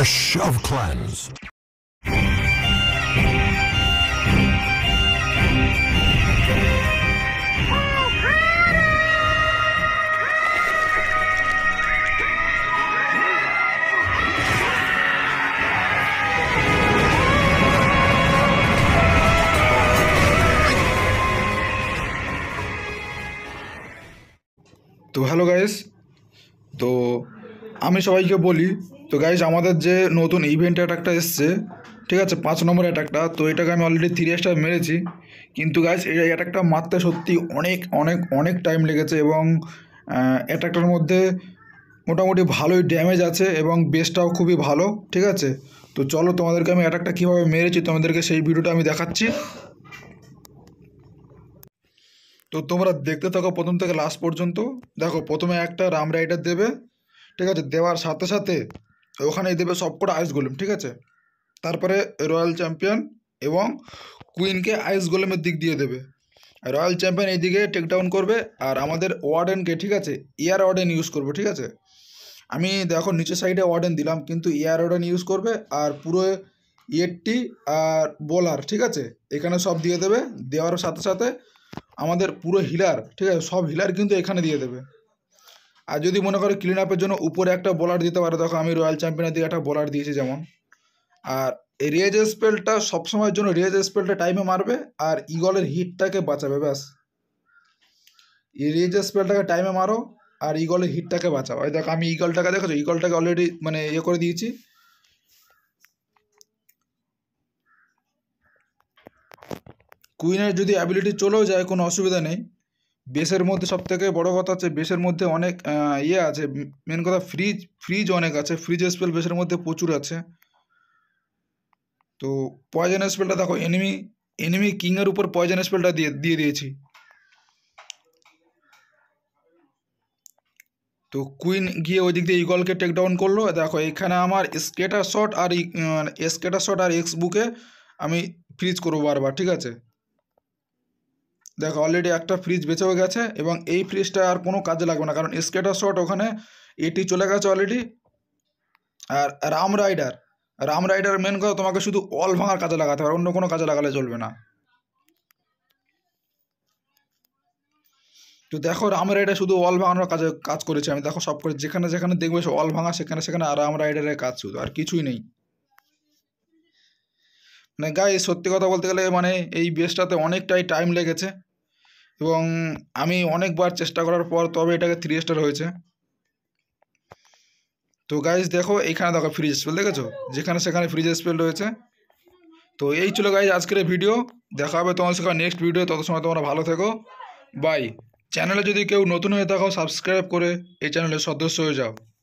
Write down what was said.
Clash of Clans. তো hello guys, তো আমি সবাইকে বলি, তো গাইস আমাদের যে নতুন ইভেন্ট অ্যাটাকটা এসছে, ঠিক আছে, 5 নম্বর অ্যাটাকটা, তো এটাকে আমি অলরেডি 3 স্টার মেরেছি। কিন্তু গাইস এই অ্যাটাকটা মারতে সত্যি অনেক অনেক অনেক টাইম লেগেছে এবং অ্যাটাকটার মধ্যে মোটামুটি ভালোই ড্যামেজ আছে এবং বেসটাও খুবই ভালো, ঠিক আছে। তো চলো তোমাদেরকে আমি অ্যাটাকটা কীভাবে মেরেছি তোমাদেরকে সেই ভিডিওটা আমি দেখাচ্ছি। তো তোমরা দেখতে থাকো প্রথম থেকে লাস্ট পর্যন্ত। দেখো প্রথমে একটা রাম রাইডার দেবে, ঠিক আছে, দেওয়ার সাথে সাথে ওখানেই দেবে সবকটা আইস গোলেম, ঠিক আছে। তারপরে রয়্যাল চ্যাম্পিয়ন এবং কুইনকে আইস গোলেমের দিক দিয়ে দেবে। রয়্যাল চ্যাম্পিয়ন এইদিকে টেকডাউন করবে আর আমাদের ওয়ার্ডেনকে, ঠিক আছে, এয়ার ওয়ার্ডেন ইউজ করবো, ঠিক আছে। আমি দেখো নিচের সাইডে ওয়ার্ডেন দিলাম কিন্তু এয়ার ওয়ার্ডেন ইউজ করবে আর পুরো ইয়েরটি আর বোলার, ঠিক আছে, এখানে সব দিয়ে দেবে। দেওয়ার সাথে সাথে আমাদের পুরো হিলার, ঠিক আছে, সব হিলার কিন্তু এখানে দিয়ে দেবে। আর যদি মনে করো ক্লিন আপের জন্য উপরে একটা বোলার দিতে পারে, দেখো আমি রয়্যাল চ্যাম্পিয়নের দিকে একটা বোলার দিয়েছি যেমন। আর এই রেজ স্পেলটা সবসময়ের জন্য রেজ স্পেলটা টাইমে মারবে আর ইগলের হিটটাকে বাঁচাবে, ব্যাস। এই রেজ স্পেলটাকে টাইমে মারো আর ইগলের হিটটাকে বাঁচাও। এই দেখো আমি ইগলটাকে, দেখেছো, ইগলটাকে অলরেডি মানে ইয়ে করে দিয়েছি। কুইনের যদি অ্যাবিলিটি চলেও যায় কোনো অসুবিধা নেই। বেসের মধ্যে সব থেকে বড়ো কথা হচ্ছে বেসের মধ্যে অনেক ইয়ে আছে, মেন কথা ফ্রিজ অনেক আছে, ফ্রিজ স্পেল বেসের মধ্যে প্রচুর আছে। তো পয়জন স্পেলটা দেখো এনিমি কিংয়ের উপর পয়জন স্পেলটা দিয়ে দিয়েছি। তো কুইন গিয়ে ওই দিক দিয়ে ইগলকে টেক ডাউন করলো। দেখো এখানে আমার স্কেটার শট আর এক্স বুকে আমি ফ্রিজ করবো বারবার, ঠিক আছে। দেখো অলরেডি একটা ফ্রিজ বেঁচেও গেছে এবং এই ফ্রিজটা আর কোনো কাজে লাগবে না কারণ স্কেটার শট ওখানে এটি চলে গেছে অলরেডি। আর রাম রাইডার মেন কথা তোমাকে শুধু অল ভাঙার কাজে লাগাতে হবে, অন্য কোনো কাজে লাগালে চলবে না। তো দেখো রাম রাইডার শুধু অল ভাঙানোর কাজ করেছে আমি, দেখো সব করে যেখানে যেখানে দেখবে সে অল ভাঙা, সেখানে সেখানে রাম রাইডারের কাজ শুধু, আর কিছুই নেই। মানে গাইস সত্যি কথা বলতে গেলে মানে এই বেসটাতে অনেকটাই টাইম লেগেছে এবং আমি অনেকবার চেষ্টা করার পর তবে এটাকে 3 স্টার হয়েছে। তো গাইস দেখো এইখানে দেখো ফ্রিজ স্পেল দেখেছো, যেখানে সেখানে ফ্রিজ স্পেল রয়েছে। তো এই ছিল গাইস আজকের ভিডিও, দেখা হবে তোমার সঙ্গে নেক্সট ভিডিও, তত সময় তোমরা ভালো থেকো, বাই। চ্যানেলে যদি কেউ নতুন হয়ে থাকো সাবস্ক্রাইব করে এই চ্যানেলের সদস্য হয়ে যাও।